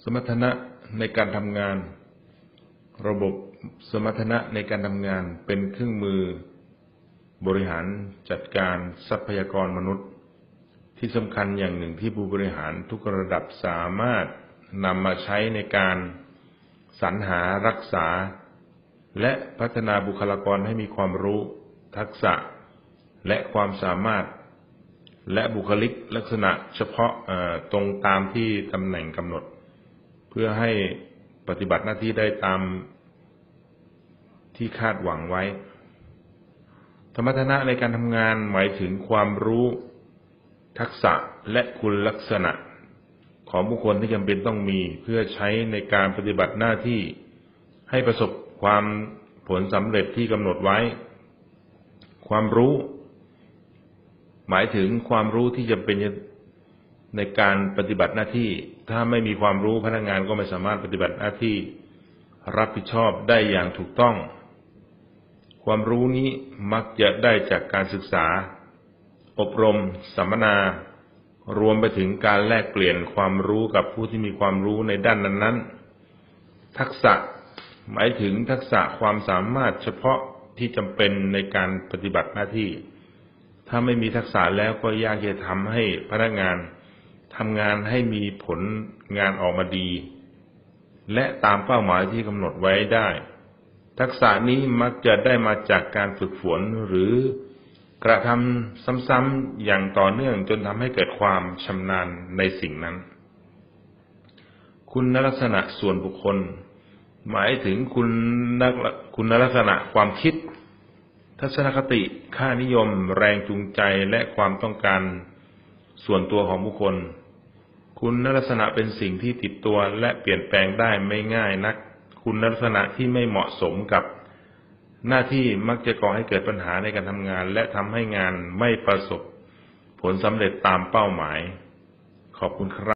สมรรถนะในการทำงานระบบสมรรถนะในการทำงานเป็นเครื่องมือบริหารจัดการทรัพยากรมนุษย์ที่สำคัญอย่างหนึ่งที่ผู้บริหารทุกระดับสามารถนำมาใช้ในการสรรหารักษาและพัฒนาบุคลากรให้มีความรู้ทักษะและความสามารถและบุคลิกลักษณะเฉพาะตรงตามที่ตำแหน่งกำหนดเพื่อให้ปฏิบัติหน้าที่ได้ตามที่คาดหวังไว้สมรรถนะในการทำงานหมายถึงความรู้ทักษะและคุณลักษณะของบุคคลที่จำเป็นต้องมีเพื่อใช้ในการปฏิบัติหน้าที่ให้ประสบความผลสำเร็จที่กำหนดไว้ความรู้หมายถึงความรู้ที่จำเป็นในการปฏิบัติหน้าที่ถ้าไม่มีความรู้พนักงานก็ไม่สามารถปฏิบัติหน้าที่รับผิดชอบได้อย่างถูกต้องความรู้นี้มักจะได้จากการศึกษาอบรมสัมมนารวมไปถึงการแลกเปลี่ยนความรู้กับผู้ที่มีความรู้ในด้านนั้นๆทักษะหมายถึงทักษะความสามารถเฉพาะที่จำเป็นในการปฏิบัติหน้าที่ถ้าไม่มีทักษะแล้วก็ยากจะทำให้พนักงานทำงานให้มีผลงานออกมาดีและตามเป้าหมายที่กำหนดไว้ได้ทักษะนี้มักจะได้มาจากการฝึกฝนหรือกระทำซ้ำๆอย่างต่อเนื่องจนทำให้เกิดความชำนาญในสิ่งนั้นคุณลักษณะส่วนบุคคลหมายถึงคุณลักษณะความคิดทัศนคติค่านิยมแรงจูงใจและความต้องการส่วนตัวของบุคคลคุณลักษณะเป็นสิ่งที่ติดตัวและเปลี่ยนแปลงได้ไม่ง่ายนักคุณลักษณะที่ไม่เหมาะสมกับหน้าที่มักจะก่อให้เกิดปัญหาในการทำงานและทำให้งานไม่ประสบผลสำเร็จตามเป้าหมายขอบคุณครับ